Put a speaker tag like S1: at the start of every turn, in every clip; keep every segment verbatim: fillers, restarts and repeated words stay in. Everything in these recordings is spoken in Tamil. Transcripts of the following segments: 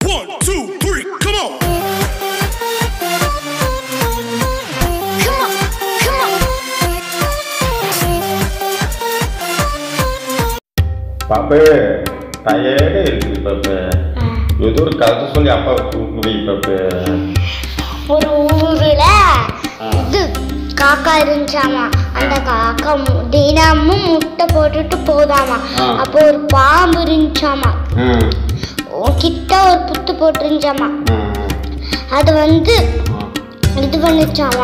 S1: One, two, three, come on.
S2: Come on, come on.
S3: Papa, tired is Papa. You do கதை சொல்லி அப்பா கூப்பிடு Papa.
S2: ஒரு ஊருல இது காக்கா இருந்துச்சாமா. அந்த காக்கா தினமும் முட்டை போட்டுட்டு போதாமா. அப்போ ஒரு பாம்பு இருந்துச்சாமா. கிட்ட ஒரு புத்து போட்டுருந்துச்சாமா. அது வந்து இது பண்ணிச்சாமா.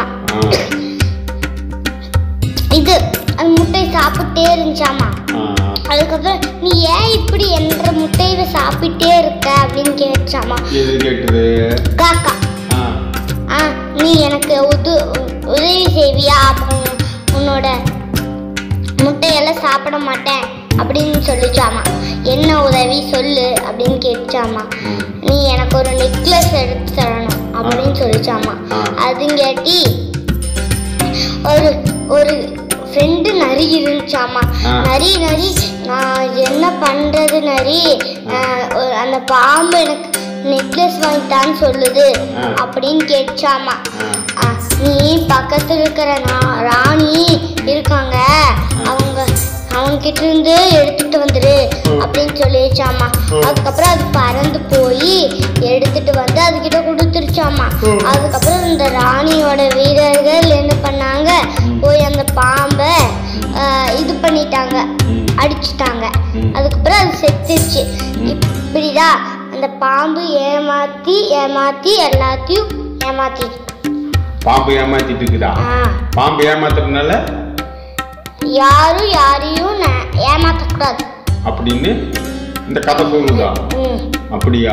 S2: இது அந்த முட்டையை சாப்பிட்டே இருந்துச்சாமா. அதுக்கப்புறம் நீ ஏன் இப்படி என்ற முட்டையை சாப்பிட்டே இருக்க அப்படின்னு கேட்டுச்சாமா. காக்கா ஆ நீ எனக்கு உது உதவி செய்வியா? உன்னோட முட்டையெல்லாம் சாப்பிட மாட்டேன் அப்படின்னு சொல்லிச்சாமா. என்ன உதவி சொல்லு அப்படின்னு கேட்டுச்சாமா. நீ எனக்கு ஒரு நெக்லஸ் எடுத்து தரணும் அப்படின்னு சொல்லிச்சாமா. அதுங்கேட்டி ஒரு ஒரு ஃப்ரெண்டு நரி இருந்துச்சாமா. நரி நரி நான் என்ன பண்றது நரி, அந்த பாம்பு எனக்கு நெக்லஸ் வாங்கிட்டான்னு சொல்லுது அப்படின்னு கேட்டுச்சாமா. நீ பக்கத்துல இருக்கிற ராணி இருக்காங்க, அவங்க அவங்க கிட்ட இருந்து எடுத்துட்டு வந்துரு அப்படின்னு சொல்லிடுச்சாமா. அதுக்கப்புறம் அது பறந்து போய் எடுத்துட்டு வந்து அதுகிட்ட கொடுத்துருச்சாமா. அதுக்கப்புறம் இந்த ராணியோட வீரர்கள் என்ன பண்ணாங்க, போய் அந்த பாம்பை இது பண்ணிட்டாங்க, அடிச்சுட்டாங்க. அதுக்கப்புறம் அது செத்துருச்சு. இப்படிதான் அந்த பாம்பு ஏமாத்தி ஏமாத்தி எல்லாத்தையும் ஏமாத்தி
S3: பாம்பு ஏமாத்திட்டு இருக்குதா? பாம்பு ஏமாத்துறதுனால
S2: யாரும் யாரையும் ஏமாத்தக்கூடாது அப்படின்னு
S3: இந்த கதை சொல்லுதா? அப்படியா?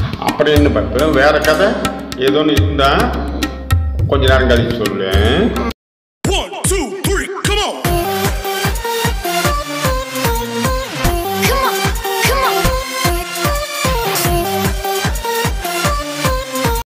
S3: அப்படின்னு பார்த்து வேற கதை ஏதோ இருந்தா கொஞ்ச நேரம் கழிச்சு சொல்லுவேன்.